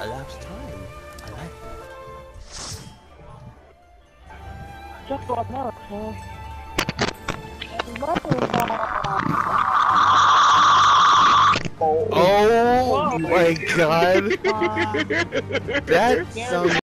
elapsed time. I like Just what works, huh? Oh Whoa. my god! Wow. That sounds